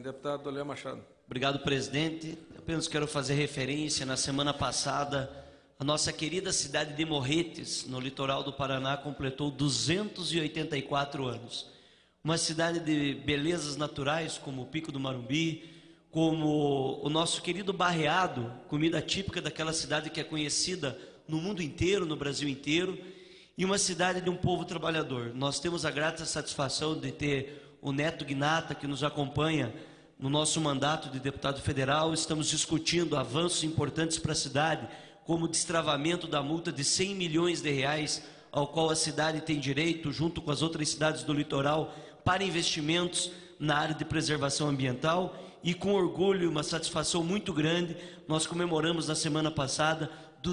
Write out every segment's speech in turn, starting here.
Deputado Léo Machado. Obrigado, presidente. Apenas quero fazer referência, na semana passada, a nossa querida cidade de Morretes, no litoral do Paraná, completou 284 anos. Uma cidade de belezas naturais, como o Pico do Marumbi, como o nosso querido Barreado, comida típica daquela cidade que é conhecida no mundo inteiro, no Brasil inteiro, e uma cidade de um povo trabalhador. Nós temos a grata satisfação de ter o Neto Gnata, que nos acompanha no nosso mandato de deputado federal. Estamos discutindo avanços importantes para a cidade, como o destravamento da multa de 100 milhões de reais, ao qual a cidade tem direito, junto com as outras cidades do litoral, para investimentos na área de preservação ambiental. E com orgulho e uma satisfação muito grande, nós comemoramos na semana passada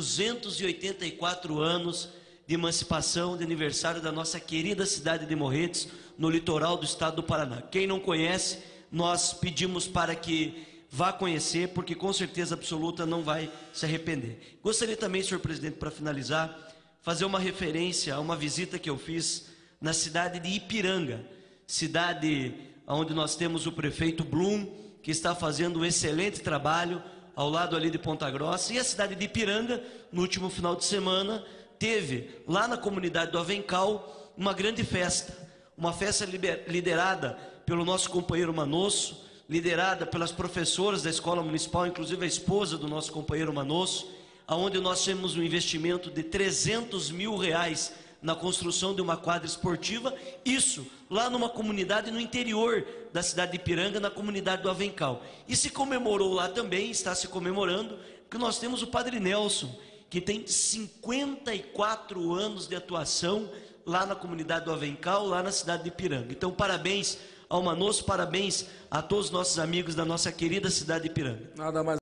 284 anos de emancipação, de aniversário da nossa querida cidade de Morretes, no litoral do estado do Paraná. Quem não conhece, nós pedimos para que vá conhecer, porque com certeza absoluta não vai se arrepender. Gostaria também, senhor presidente, para finalizar, fazer uma referência a uma visita que eu fiz na cidade de Ipiranga, cidade onde nós temos o prefeito Blum, que está fazendo um excelente trabalho ao lado ali de Ponta Grossa. E a cidade de Ipiranga, no último final de semana, teve lá na comunidade do Avencal uma grande festa, uma festa liderada pelo nosso companheiro Manosso, liderada pelas professoras da escola municipal, inclusive a esposa do nosso companheiro Manosso, onde nós temos um investimento de 300 mil reais na construção de uma quadra esportiva, isso lá numa comunidade no interior da cidade de Ipiranga, na comunidade do Avencal. E se comemorou lá também, está se comemorando, que nós temos o Padre Nelson, que tem 54 anos de atuação lá na comunidade do Avencal, lá na cidade de Ipiranga. Então, parabéns ao Manosso, parabéns a todos os nossos amigos da nossa querida cidade de Ipiranga. Nada mais.